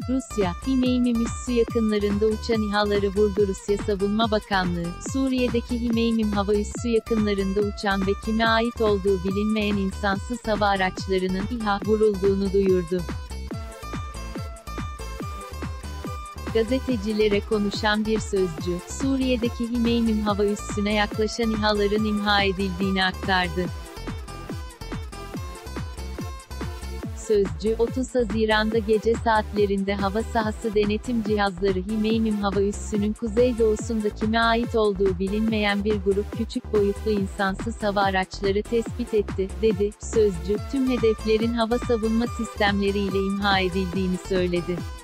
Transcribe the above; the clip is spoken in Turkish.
Rusya, Himeymi üssü yakınlarında uçan İHA'ları vurdu. Rusya Savunma Bakanlığı, Suriye'deki Himeymim hava üssü yakınlarında uçan ve kime ait olduğu bilinmeyen insansız hava araçlarının İHA vurulduğunu duyurdu. Gazetecilere konuşan bir sözcü, Suriye'deki Himeymim hava üssüne yaklaşan İHA'ların imha edildiğini aktardı. Sözcü, 30 Haziran'da gece saatlerinde hava sahası denetim cihazları Himeymim hava üssünün kuzeydoğusunda kime ait olduğu bilinmeyen bir grup küçük boyutlu insansız hava araçları tespit etti, dedi. Sözcü, tüm hedeflerin hava savunma sistemleriyle imha edildiğini söyledi.